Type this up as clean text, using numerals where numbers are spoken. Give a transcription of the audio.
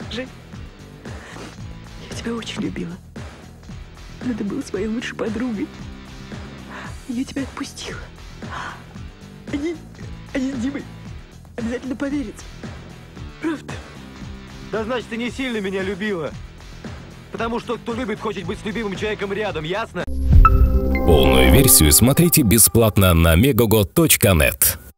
Жень, я тебя очень любила. Но ты был своей лучшей подругой. Я тебя отпустила. Они с Димой обязательно поверят. Правда? Да значит, ты не сильно меня любила. Потому что кто любит, хочет быть с любимым человеком рядом, ясно? Полную версию смотрите бесплатно на megogo.net.